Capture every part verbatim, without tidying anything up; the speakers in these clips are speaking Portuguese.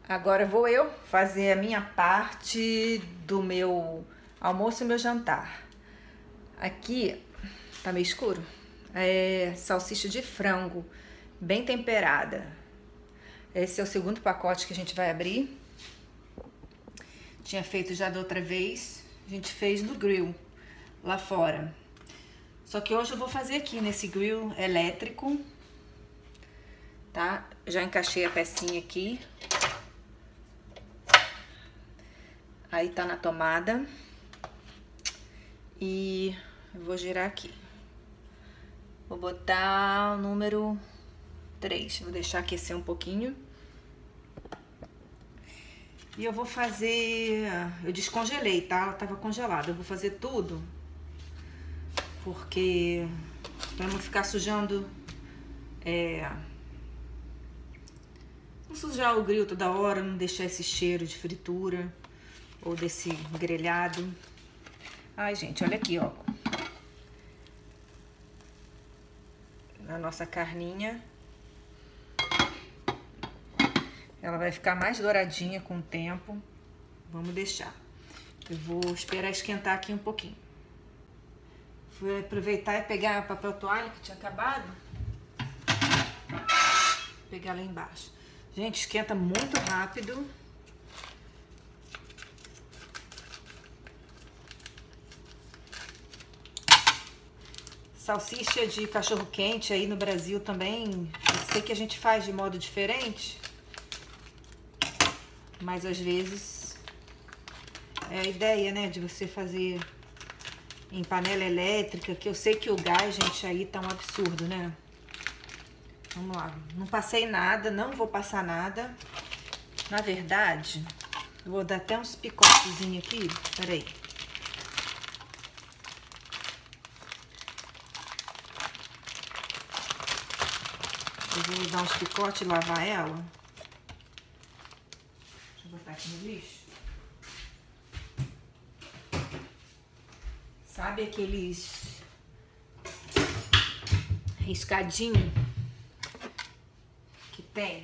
Agora vou eu fazer a minha parte do meu almoço e meu jantar. Aqui tá meio escuro. É salsicha de frango, bem temperada. Esse é o segundo pacote que a gente vai abrir. Tinha feito já da outra vez. A gente fez no grill, lá fora. Só que hoje eu vou fazer aqui nesse grill elétrico, tá? Já encaixei a pecinha aqui. Aí tá na tomada. E eu vou girar aqui. Vou botar o número três. Vou deixar aquecer um pouquinho. E eu vou fazer... Eu descongelei, tá? Ela tava congelada. Eu vou fazer tudo. Porque... Pra não ficar sujando... É... Não sujar o grill toda hora. Não deixar esse cheiro de fritura. Ou desse grelhado. Ai, gente, olha aqui, ó. A nossa carninha. Ela vai ficar mais douradinha com o tempo. Vamos deixar. Eu vou esperar esquentar aqui um pouquinho. Fui aproveitar e pegar papel toalha que tinha acabado. Vou pegar lá embaixo. Gente, esquenta muito rápido. Salsicha de cachorro quente aí no Brasil também, eu sei que a gente faz de modo diferente, mas às vezes é a ideia, né, de você fazer em panela elétrica, que eu sei que o gás, gente, aí tá um absurdo, né? Vamos lá, não passei nada, não vou passar nada. Na verdade, eu vou dar até uns picotezinhos aqui, peraí. Eu vou dar uns picotes e lavar ela. Deixa eu botar aqui no lixo. Sabe aqueles riscadinhos que tem?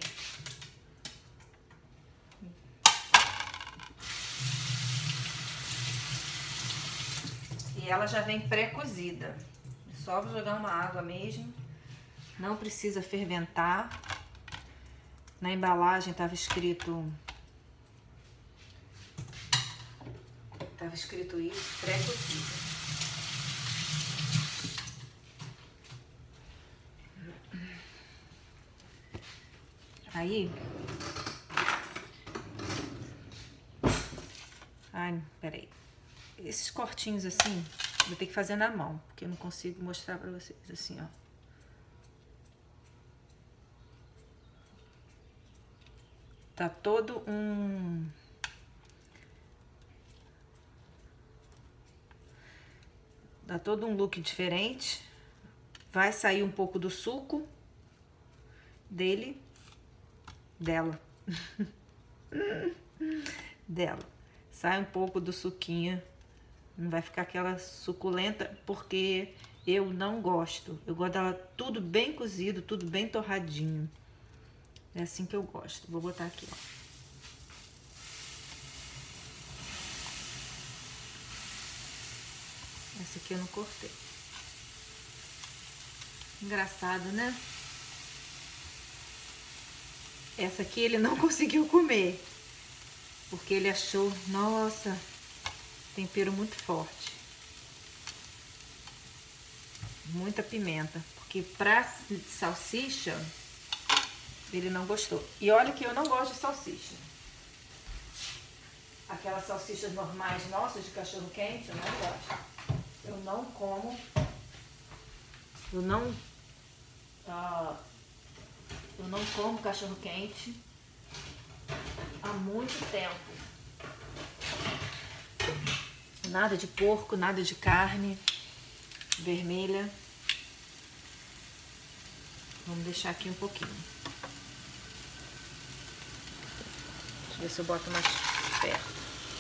E ela já vem pré-cozida. É só jogar uma água mesmo. Não precisa ferventar. Na embalagem estava escrito... Estava escrito isso, pré-cozida. Aí... Ai, peraí. Esses cortinhos assim, vou ter que fazer na mão, porque eu não consigo mostrar pra vocês assim, ó. Tá todo um... Dá todo um look diferente. Vai sair um pouco do suco dele. Dela. Dela. Sai um pouco do suquinho. Não vai ficar aquela suculenta, porque eu não gosto. Eu gosto dela tudo bem cozido, tudo bem torradinho. É assim que eu gosto. Vou botar aqui, ó. Essa aqui eu não cortei. Engraçado, né? Essa aqui ele não conseguiu comer. Porque ele achou, nossa, tempero muito forte. Muita pimenta. Porque pra salsicha... Ele não gostou. E olha que eu não gosto de salsicha. Aquelas salsichas normais nossas de cachorro quente, eu não gosto. Eu não como. Eu não... Uh, eu não como cachorro quente há muito tempo. Nada de porco, nada de carne vermelha. Vamos deixar aqui um pouquinho. Deixa eu ver se eu boto mais perto.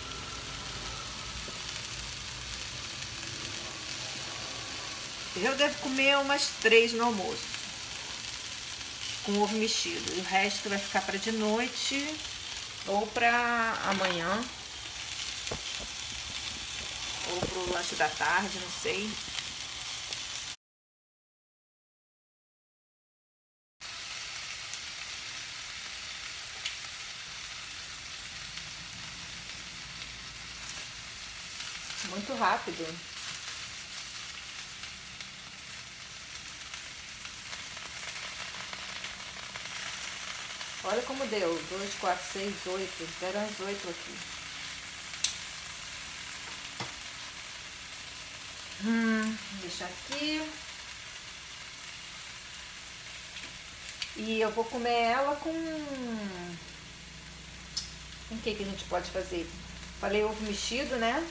Eu devo comer umas três no almoço. Com ovo mexido. E o resto vai ficar para de noite. ou para amanhã, ou pro lanche da tarde, não sei. Muito rápido. Olha como deu. dois, quatro, seis, oito. Deram as oito aqui. Hum, deixa aqui. E eu vou comer ela com... Com o que que a gente pode fazer? Falei ovo mexido, né?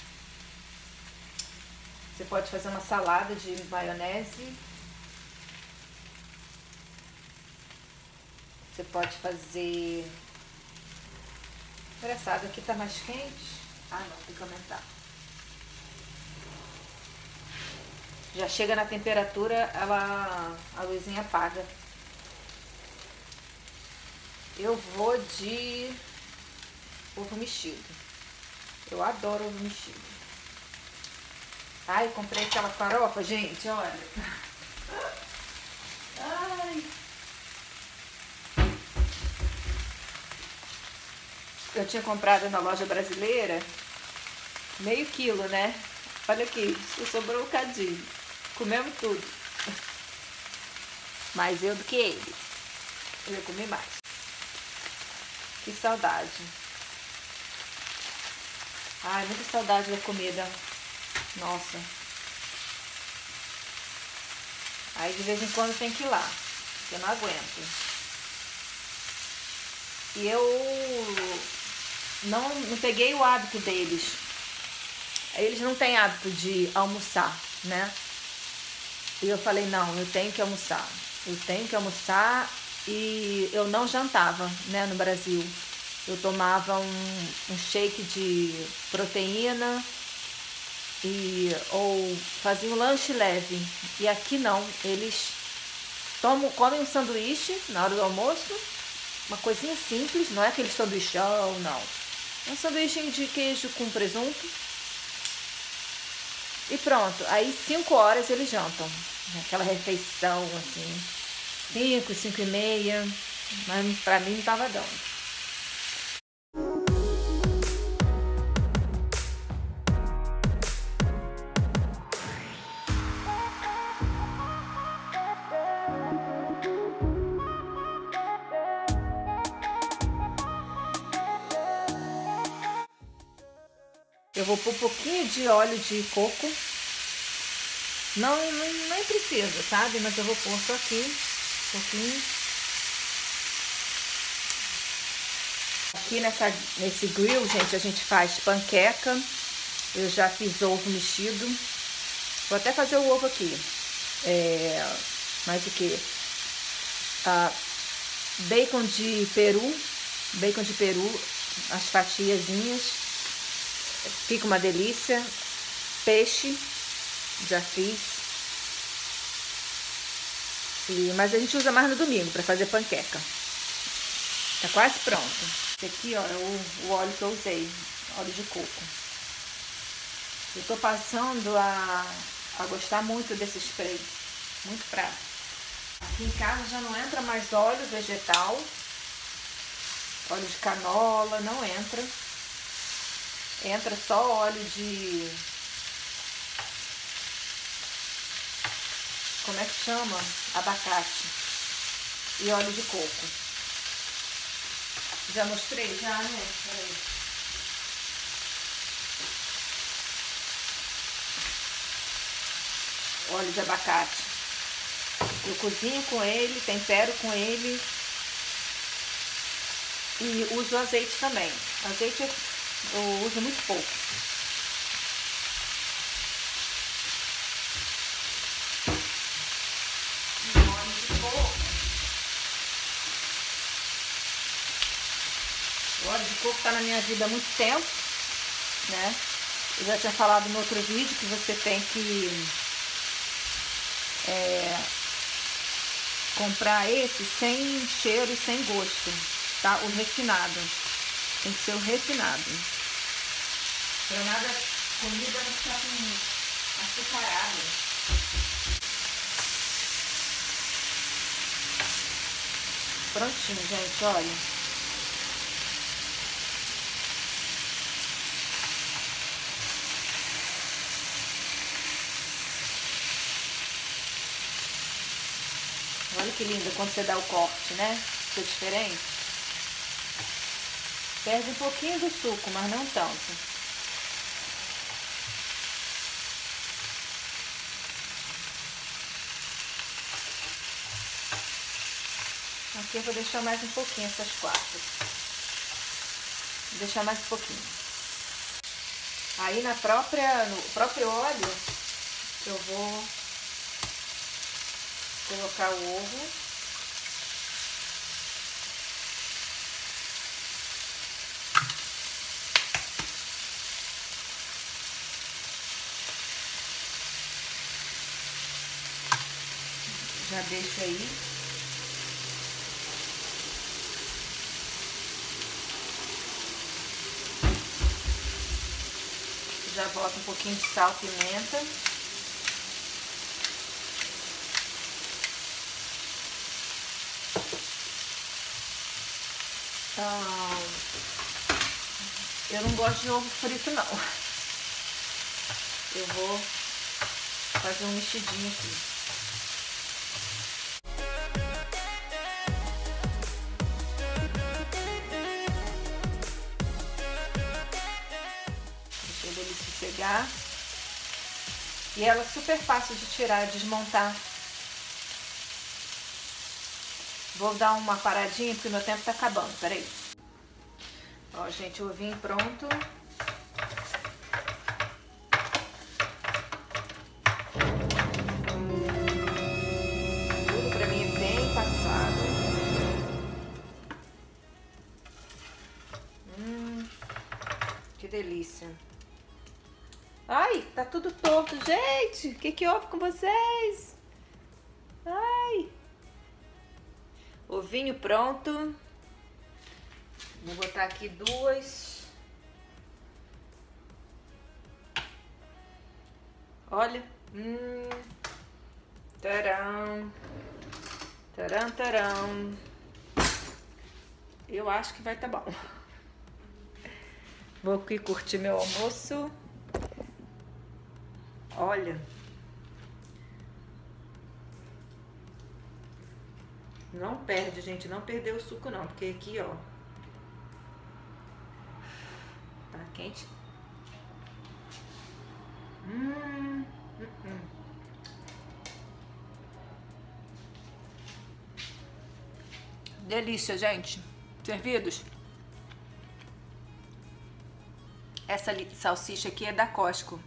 Você pode fazer uma salada de maionese. Você pode fazer... Engraçado, aqui tá mais quente. Ah, não, tem que aumentar. Já chega na temperatura, ela, a luzinha apaga. Eu vou de ovo mexido. Eu adoro ovo mexido. Ai, comprei aquela farofa, gente, olha. Ai. Eu tinha comprado na loja brasileira meio quilo, né? Olha aqui, sobrou um bocadinho. Comemos tudo. Mais eu do que ele. Eu comi mais. Que saudade. Ai, muita saudade da comida. Nossa. Aí de vez em quando tem que ir lá. Eu não aguento. E eu não, não peguei o hábito deles. Eles não têm hábito de almoçar, né? E eu falei, não, eu tenho que almoçar. Eu tenho que almoçar. E eu não jantava, né, no Brasil. Eu tomava um, um shake de proteína e, ou fazia um lanche leve. E aqui não, eles tomam, comem um sanduíche na hora do almoço, uma coisinha simples, não é aquele sanduichão, não. Um sanduíche de queijo com presunto. E pronto, aí cinco horas eles jantam. Aquela refeição assim, cinco, cinco e meia, mas pra mim não tava dando. Eu vou pôr um pouquinho de óleo de coco. Não, não, nem precisa, sabe? Mas eu vou pôr só aqui, um pouquinho. Aqui nessa, nesse grill, gente, a gente faz panqueca. Eu já fiz ovo mexido. Vou até fazer o ovo aqui. É, mais o que? Ah, bacon de peru. Bacon de peru, as fatiazinhas. Fica uma delícia. Peixe, já fiz. E, mas a gente usa mais no domingo para fazer panqueca. Tá quase pronto. Esse aqui, ó, é o, o óleo que eu usei, óleo de coco. Eu tô passando a, a gostar muito desse spray, muito prático. Aqui em casa já não entra mais óleo vegetal, óleo de canola, não entra. Entra só óleo de... Como é que chama? Abacate. E óleo de coco. Já mostrei? Já, né? Peraí. Óleo de abacate. Eu cozinho com ele, tempero com ele. E uso azeite também. Azeite eu uso muito pouco. O óleo de coco está na minha vida há muito tempo, né? Eu já tinha falado no outro vídeo que você tem que é, comprar esse sem cheiro e sem gosto, tá? O refinado. Tem que ser o refinado. Pra nada, comida não ficar com açucarada. Prontinho, gente, olha. Olha que lindo quando você dá o corte, né? Fica diferente. Perde um pouquinho do suco, mas não tanto. Aqui eu vou deixar mais um pouquinho essas quatro. Vou deixar mais um pouquinho. Aí na própria, no próprio óleo eu vou colocar o ovo. Já deixo aí. Já boto um pouquinho de sal, pimenta. Ah, eu não gosto de ovo frito, não. Eu vou fazer um mexidinho aqui. Deixa ele sossegar. E ela é super fácil de tirar, desmontar. Vou dar uma paradinha porque meu tempo tá acabando, peraí. Ó, gente, o ovinho pronto. Tudo pra mim é bem passado. Hum, que delícia. Ai, tá tudo torto, gente. O que que houve com vocês? Ai. Ovinho pronto. Vou botar aqui duas. Olha. Hum. Taram. Taram, taram. Eu acho que vai tá bom. Vou aqui curtir meu almoço. Olha. Não perde, gente, não perdeu o suco não, porque aqui, ó, tá quente. Hum, hum, hum. Delícia, gente. Servidos. Essa salsicha aqui é da Costco.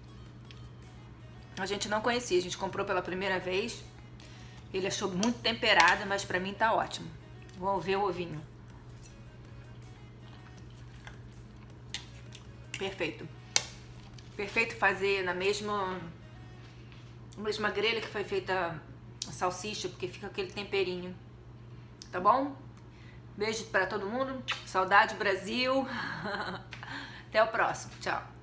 A gente não conhecia, a gente comprou pela primeira vez. Ele achou muito temperada, mas pra mim tá ótimo. Vou ver o ovinho. Perfeito. Perfeito fazer na mesma, mesma grelha que foi feita a salsicha, porque fica aquele temperinho. Tá bom? Beijo pra todo mundo. Saudade, Brasil. Até o próximo. Tchau.